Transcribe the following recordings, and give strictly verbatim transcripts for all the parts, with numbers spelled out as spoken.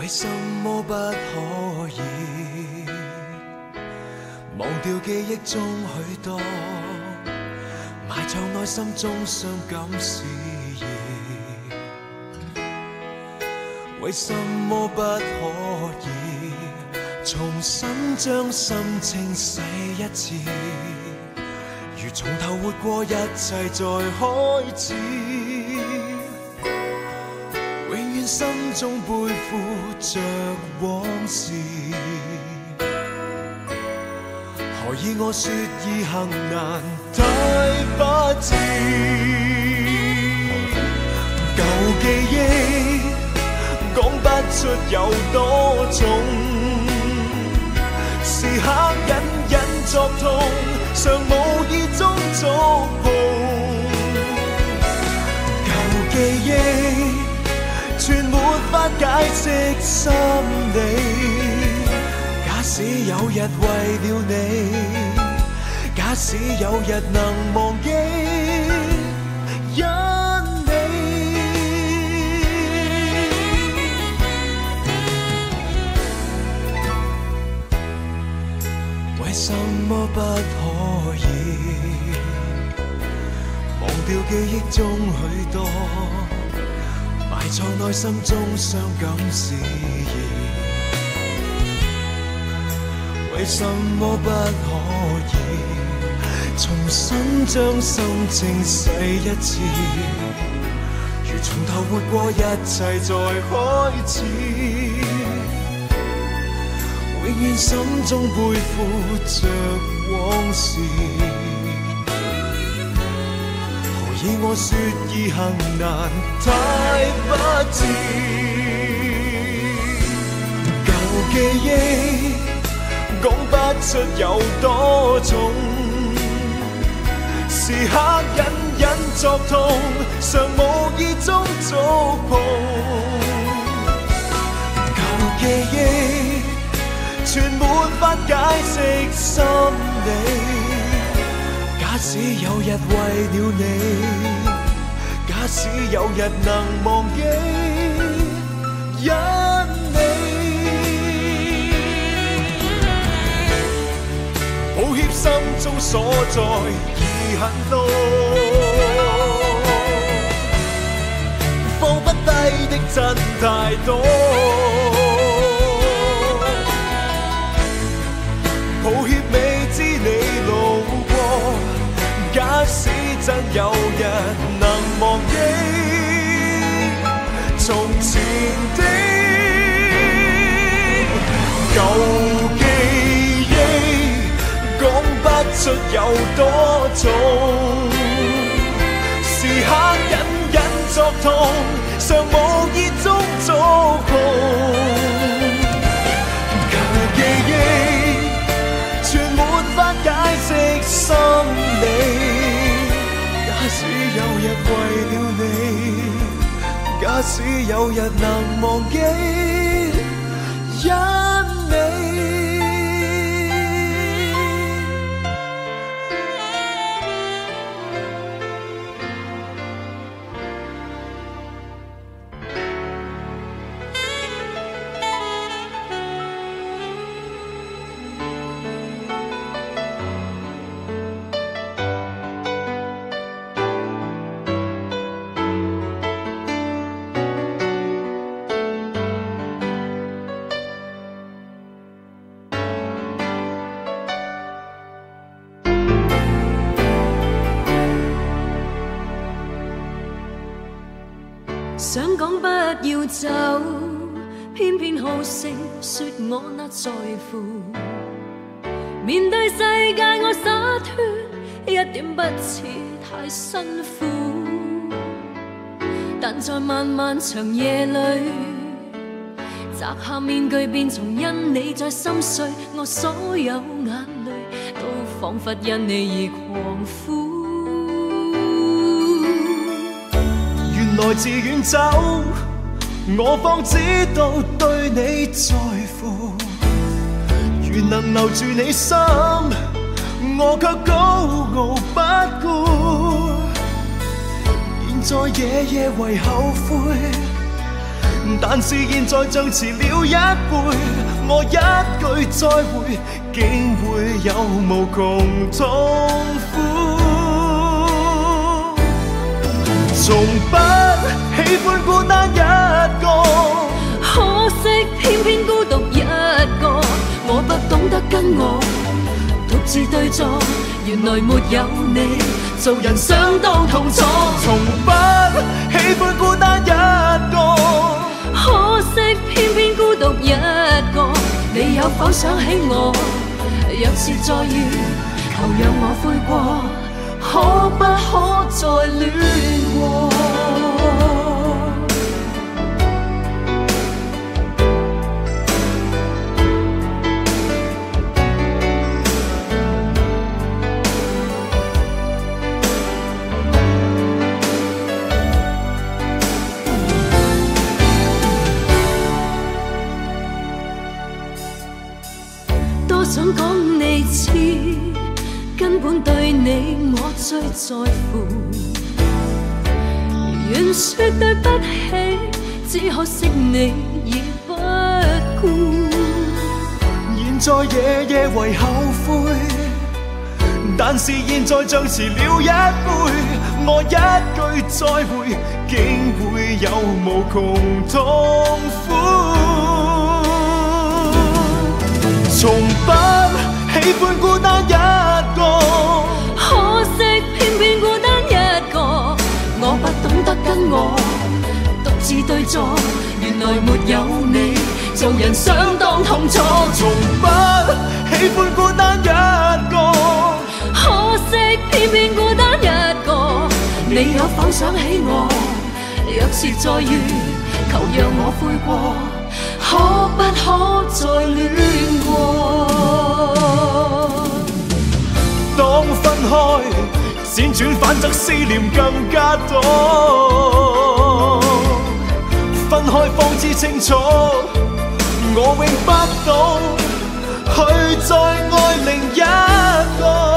为什么不可以忘掉记忆中许多埋藏内心中伤感事宜？为什么不可以重新将心情洗一次？如从头活过，一切再开始。永远心中背负着往事，何以我说易行难太不智？旧记忆讲不出有多重，时刻隐隐作痛，尚无意中触碰。旧记忆全没法解释心理。假使有日为了你，假使有日能忘记，因你。为什么不可以忘掉记忆中许多埋藏内心中伤感事宜？为什么不可以重新将心情洗一次？如从头活过，一切再开始。永远心中背负着往事，何以我说易行难太不智？旧记忆讲不出有多重，时刻隐隐作痛，尚无意中触碰。旧记忆全没法解释心理。假使有日为了你，假使有日能忘记，因你。抱歉心中所在已很多，放不低的真太多。抱歉未知你路过，假使真有日能忘記從前的舊記憶，講不出有多重，時刻隱隱作痛，尚無意中觸碰舊記憶。全沒法解釋心理。假使有日為了你，假使有日能忘記，因你。 想講不要走，偏偏好勝說我那在乎。面對世界我灑脫，一點不似太辛苦。但在漫漫長夜裏，摘下面具便從因你在心碎，我所有眼淚都彷彿因你而狂呼。 原來自遠走，我方知道對你在乎。如能留住你心，我卻高傲不顧。現在夜夜為後悔， 但是現在像遲了一輩，我一句再會，竟會有無窮痛苦。從不喜歡孤單一個， 可惜偏偏孤獨一個。我不懂得跟我獨自對坐，原來沒有你，做人相當痛楚。 從不喜歡孤單一個， 可惜偏偏孤獨一個。你有否想起我？若是再遇，求讓我悔過，可不可再戀過？ 多想講你知，根本對你我最在乎。願說對不起，只可惜你已不顧。 現在夜夜為後悔，但是現在像遲了一輩，我一句再會，竟會有無窮痛苦。從不喜歡孤單一個， 可惜偏偏孤單一個。我不懂得跟我獨自對坐，原來沒有你，做人相當痛楚。 從不喜歡孤單一個， 可惜偏偏孤單一個。你有否想起我？若是再遇，求讓我悔過，可不可再戀過？ 當分開，輾轉反側思念更加多。分開方知清楚，我永不懂去再愛另一個。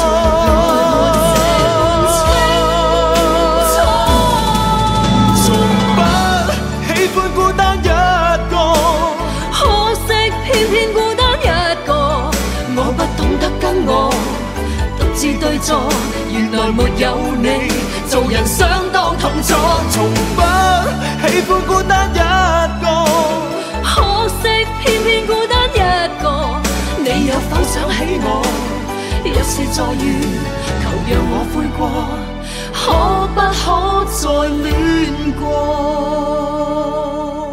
從不喜歡孤單一個， 可惜偏偏孤單一個。我不懂得跟我獨自對坐，原來沒有你，做人相當痛楚。 從不喜歡孤單一個， 可惜偏偏孤單一個。你有否想起我？若是再遇，求讓我悔過，可不可再戀過？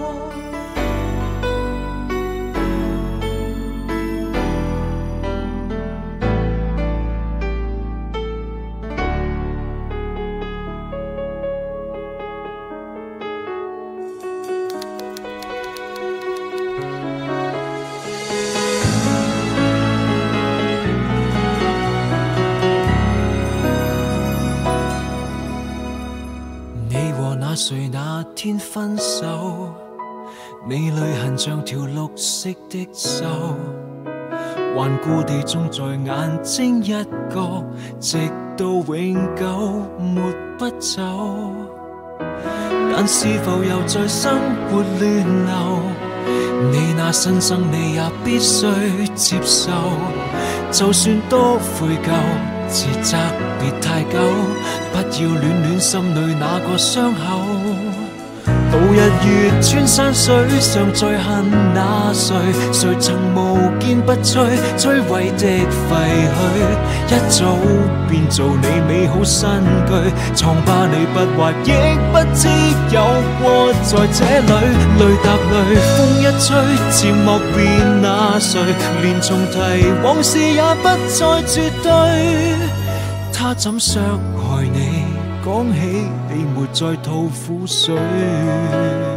誰那天分手？你淚痕像條綠色的銹，頑固地種在眼睛一角，直到永久沒不走。但是否又在生活亂流？你那新生你也必須接受，就算多悔疚，自責別太久，不要戀戀心裏那個傷口。度日月穿山水，常在恨那誰？誰曾無堅不摧，摧毀的廢墟，一早變做你美好新居。瘡疤你不壞，亦不知有過在這裏。淚答淚，風一吹，漸莫變那誰？連重提往事也不再絕對。他怎傷害你？講起你沒再吐苦水。